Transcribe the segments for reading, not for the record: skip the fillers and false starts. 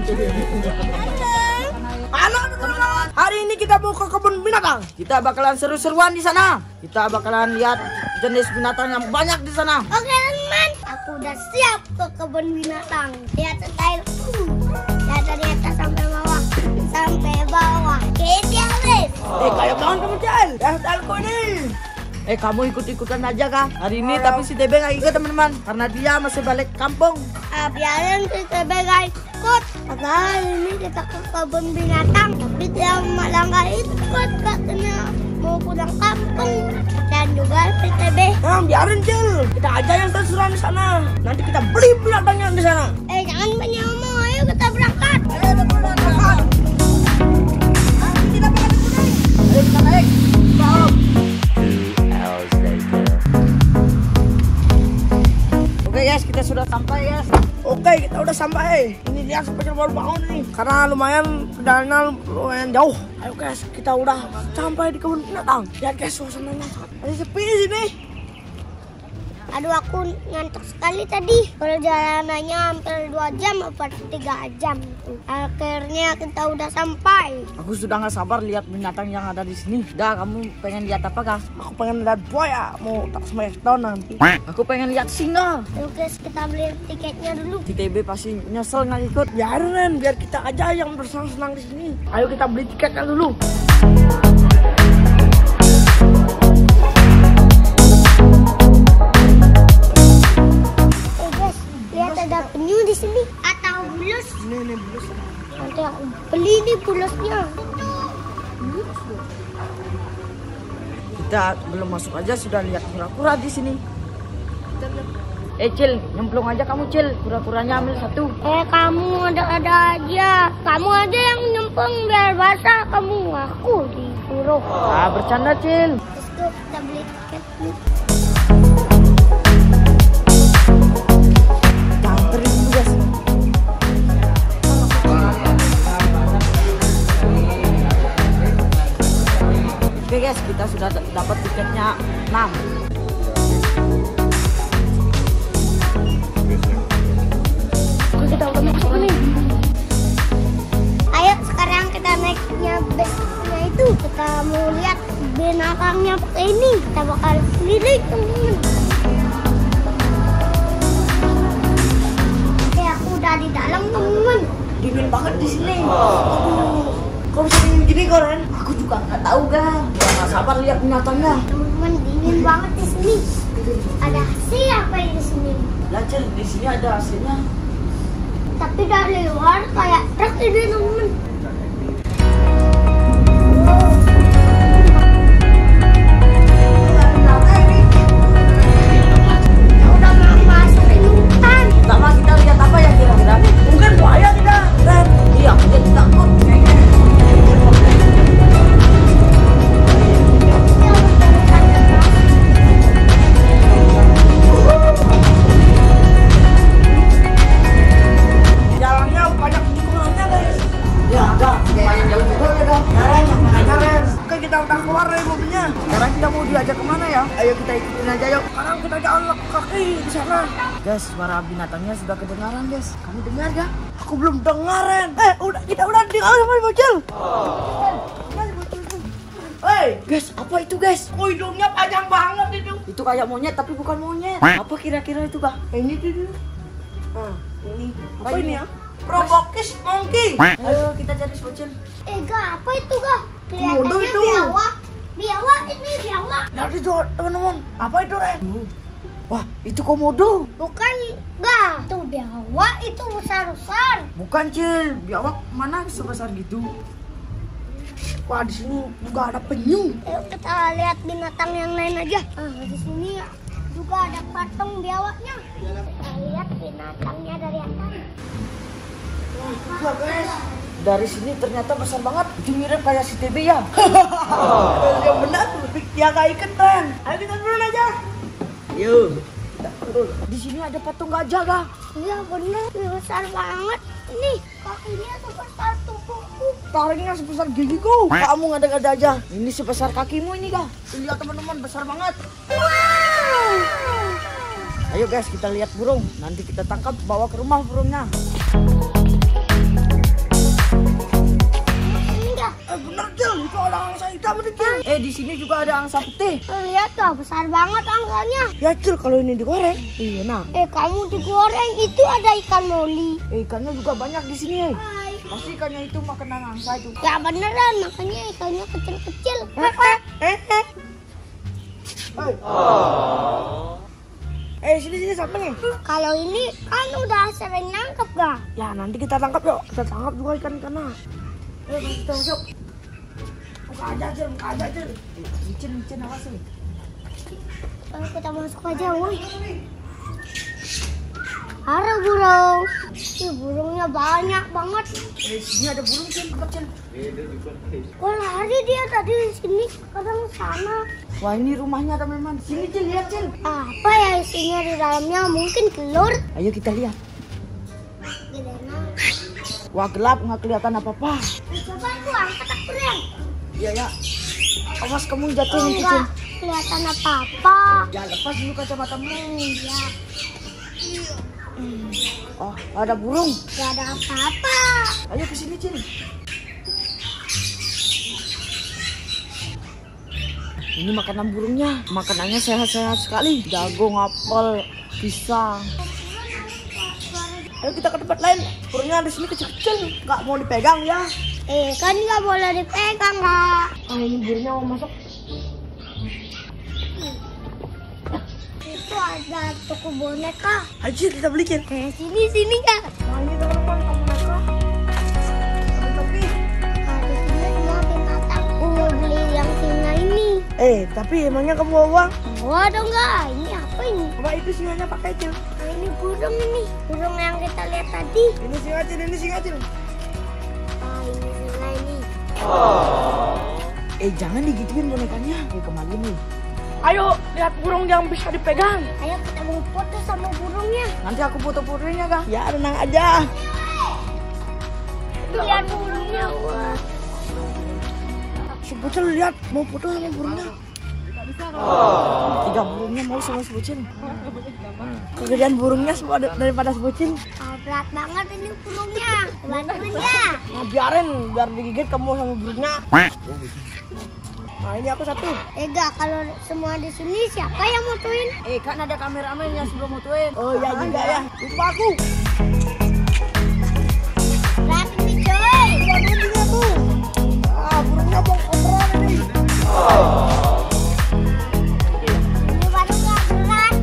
Halo teman-teman, hari ini kita mau ke kebun binatang. Kita bakalan seru-seruan di sana. Kita bakalan lihat jenis binatang yang banyak di sana. Oke teman, aku udah siap ke kebun binatang. Lihat styleku, lihat dari atas sampai bawah, sampai bawah. Kita guys. Kayak banget kamu Cel. Styleku ini. Kamu ikut-ikutan aja kah hari ini? Tapi si TB nggak ikut teman-teman, karena dia masih balik kampung. Biarin si TB nggak ikut. Padahal ini kita ke kebun binatang, tapi dia malah nggak ikut, katanya mau pulang kampung. Dan juga si TB. Biarin Cel, kita aja yang terserah di sana. Nanti kita beli binatangnya di sana. Jangan banyak ngomong, ayo kita berangkat. Ayo teman-teman, berangkat. Nanti kita berangkat ke sini. Ayo kita naik. Stop. Oke guys, kita sudah sampai guys. Oke, kita udah sampai. Ini dia sepeda baru bangun nih, karena lumayan perjalanan lumayan jauh. Ayo guys, kita udah sampai di kebun binatang. Lihat guys, suasananya masih sepi di sini. Aduh, aku ngantuk sekali tadi. Perjalanannya hampir 2 jam atau 3 jam. Akhirnya kita udah sampai. Aku sudah nggak sabar lihat binatang yang ada di sini. Dah, kamu pengen lihat apa kah? Aku pengen lihat buaya, mau tak smackdown nanti. Aku pengen lihat singa. Ayo guys, kita beli tiketnya dulu. Si TB pasti nyesel nggak ikut. Biarin, biar kita aja yang bersenang-senang di sini. Ayo kita beli tiketnya dulu. Ada penyu di sini atau bulus? Ini bulus. Nanti aku beli nih bulusnya. Kita belum masuk aja sudah lihat kura-kura di sini. Cil, nyemplung aja kamu Cil. Kura-kuranya ambil 1. Kamu ada aja. Kamu aja yang nyemplung biar basah kamu. Aku disuruh. Bercanda Cil. Terus kita beli tiket nih. Oke guys, kita sudah dapat tiketnya 6. Kita udah masuk nih. Ayo sekarang kita naiknya busnya itu. Kita mau lihat binatangnya pakai ini. Kita bakal keliling teman-teman. Oke, aku udah di dalam teman-teman. Dingin banget di sini. Aduh, kok bisa dingin gini Koren? Aku juga nggak tahu Gak nggak sabar lihat binatangnya. Teman-teman, dingin banget di sini. Ada hasil apa di sini? Lah Cil, di sini ada hasilnya. Tapi dari luar kayak truk ini teman-teman. Udah mau masukin hutan. Pertama kita lihat apa ya kira-kira? Mungkin buaya tidak? Iya, dia takut. Jalannya banyak tikungannya guys. Ya, lumayan jauh juga ya dong. Karen. Oke, kita udah keluar dari mobilnya. Sekarang kita mau diajak kemana ya? Ayo kita ikutin aja yuk. Sekarang kita jalan kaki di sana. Guys, suara binatangnya sudah kedengaran guys. Kamu dengar gak? Aku belum dengaran. Kita udah dengar sama bocil. Guys, apa itu guys? Hidungnya panjang banget itu. Itu kayak monyet tapi bukan monyet. Apa kira-kira itu kak? Ini tuh. Ini. Apa ini ya? Proboscis monkey. Ayo kita cari bocil. Gak, apa itu gak? Komodo Kelihatannya itu. biawak. Biawak ini biawak. Lihat itu teman-teman. Apa itu Ren? Wah, itu komodo. Bukan gak? Itu biawak, itu besar-besar. Bukan Cil, biawak mana sebesar gitu. Wah, di sini juga ada penyu. Ayo kita lihat binatang yang lain aja. Di sini juga ada patung biawaknya. Kita lihat binatangnya dari atas. Wah, juga guys. Dari sini ternyata besar banget. Itu mirip kayak si TB ya. Yang benar tuh, dia gak ikan Ren. Ayo kita turun aja. Yuk. Di sini ada patung gajah kah? Iya benar, besar banget. Nih, kakinya sebesar tubuhku. Taringnya sebesar gigiku. Kamu nggak ada gajah. Ini sebesar kakimu ini kah? Lihat teman-teman, besar banget. Wow. Ayo guys, kita lihat burung. Nanti kita tangkap, bawa ke rumah burungnya. kamu Cil. Di sini juga ada angsa putih. Lihat tuh, besar banget angkanya. Ya Cil, kalau ini digoreng. Iya nah. Kamu digoreng, itu ada ikan moli. Ikannya juga banyak di sini. Pasti ikannya itu makanan angsa itu. Ya beneran, makanya ikannya kecil-kecil. Sini siapa nih? Kalau ini kan udah sering nangkep gak? Ya nanti kita tangkap yuk. Kita tangkap juga ikan-ikannya. Kita masuk. Buka aja Cil, buka aja Cil. Licin apa sih? Kita masuk aja, woi. Halo burung. Burungnya banyak banget. Sini ada burung Cil, kecil. Wah, lari dia tadi di sini, kadang sana. Wah, ini rumahnya teman-teman. Sini Cil, lihat Cil. Apa ya isinya di dalamnya? Mungkin telur. Ayo kita lihat. Wah, gelap, nggak kelihatan apa-apa. Coba tuh angkat aku Ren. Iya ya. Awas kamu jatuh nih Cil. Enggak kelihatan apa-apa. Ya lepas dulu kacamatamu. Ya. Oh, ada burung. Gak ada apa-apa. Ayo ke sini Cil. Ini makanan burungnya. Makanannya sehat-sehat sekali. Jagung, apel, pisang. Ayo kita ke tempat lain. Burungnya di sini kecil-kecil. Nggak mau dipegang ya. Kan nggak boleh dipegang kak. Ini burungnya mau masuk. Itu ada toko boneka. Ayo kita beli Cil. Sini kak. Nah ini teman-teman toko boneka. Tapi Di sini semua binatang. Mau beli yang singa ini. tapi emangnya kamu bawa uang? Wah dong nggak. Ini apa ini? Coba itu singanya pakai Cil. Nah, ini burung ini. Burung yang kita lihat tadi. Ini singa Cil, ini singa Cil. Ini singa ini. Jangan digituin bonekanya. Kembali nih. Ayo lihat burung yang bisa dipegang. Ayo kita mau foto sama burungnya. Nanti aku foto burungnya kak. Ya tenang aja. Lihat burungnya. Wah. Si Bocil lihat mau foto sama burungnya. Tiga burungnya mau sama si Bocil. Kegedean burungnya semua daripada si Bocil. Berat banget ini burungnya. Bantuin ya. Nah biarin biar digigit kamu sama burungnya. Nah ini aku satu. Enggak, kalau semua di sini siapa yang motoin? Kan ada kameramen yang sebelum motoin. Oh ya juga ya. Lupa aku. Berarti nih coy. Burungnya tuh. Burungnya mau kotoran ini. Ini baru nggak berat.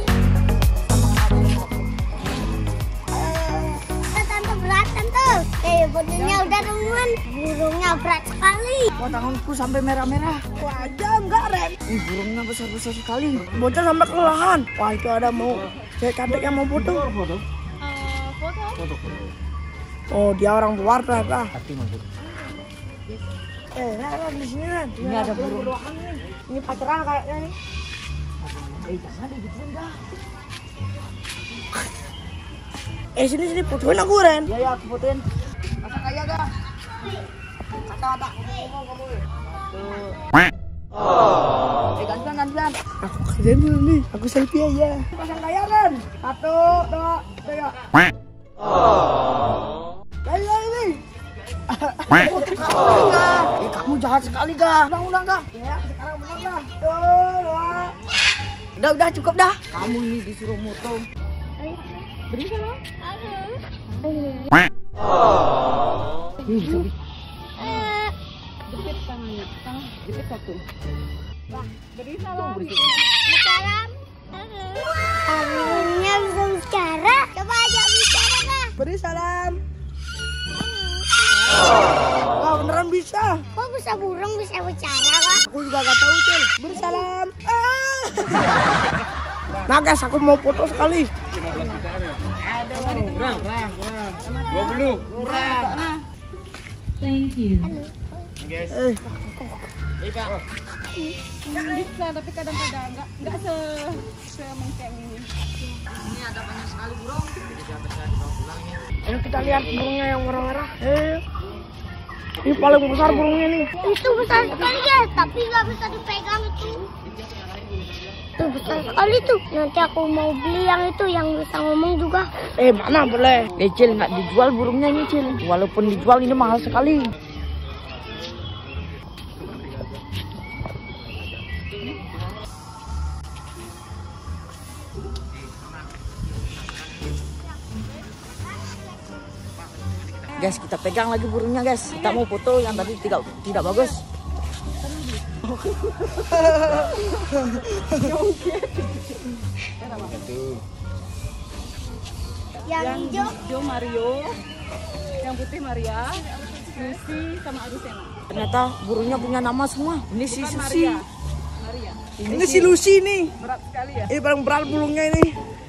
Tante berat tante. Burungnya udah teman. Burungnya berat sekali. Wah tanganku sampai merah-merah. Wah aja enggak Ren. Burungnya besar-besar sekali. Bocah sampai kelelahan. Wah itu ada mau cewek cantik yang mau foto. Foto. Oh dia orang luar ternyata. Ren di sini Ren. Ini ada burung. Ini pacaran kayaknya nih. Jangan digituin dah. Sini fotoin aku Ren. Iya aku fotoin. Masa kayak dah. Kata ngomong kamu. Gantian. Aku kerjain dulu nih. Aku selfie aja. Pasang kaya Ren. 1, 2, 3. Ini. Kamu jahat sekali kak. Udah kak. Ya sekarang benar dah. 2. Udah cukup dah. Kamu ini disuruh moto. Beri salam. Jepit tangannya, jepit satu. Beri salam. Salam. Burungnya bisa bicara. Coba aja bicara kak. Beri salam. Wah beneran bisa. Kok bisa burung bisa bicara kak? Aku juga gak tahu Cil. Beri salam. Nah guys aku mau foto sekali. Kurang. 20. Kurang. Thank you. Bisa, tapi kadang-kadang nggak semenceng ini. Ini ada banyak sekali burung. Ayo kita lihat burungnya yang merah-merah. Ini paling besar burungnya nih. Itu besar sekali ya, tapi nggak bisa dipegang itu. Itu besar sekali tuh. Nanti aku mau beli yang itu yang bisa ngomong juga. Mana boleh. Cil nggak dijual burungnya ini Cil. Walaupun dijual ini mahal sekali. Guys, kita pegang lagi burungnya guys. Kita mau foto yang tadi tidak bagus. Yang hijau hijau Mario, yang putih Maria, Lucy sama Arusena. Ternyata burungnya punya nama semua. Ini si Bukan Susi. Maria. Ini si Lucy nih. Berat sekali ya. Ini paling berat burungnya ini.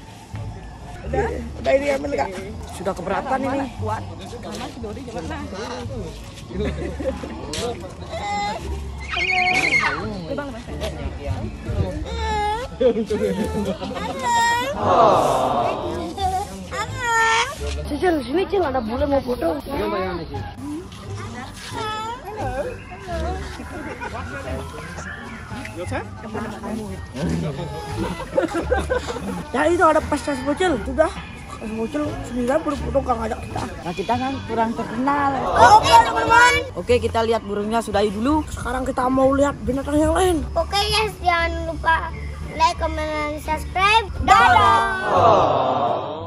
Udah ini ambil Kak. Sudah keberatan ini. Kuat. Mana si Dori gimana? Bang, Mas. Cicil, sini Cil, ada bule mau foto. Ya itu ada pas bocil, sudah. Pas bocil sendirian foto Kang ajak kita. Nah kita kan kurang terkenal. Oke teman-teman. Oke, kita lihat burungnya sudahi dulu. Sekarang kita mau lihat binatang yang lain. Oke guys, jangan lupa like, comment, dan subscribe. Dadah.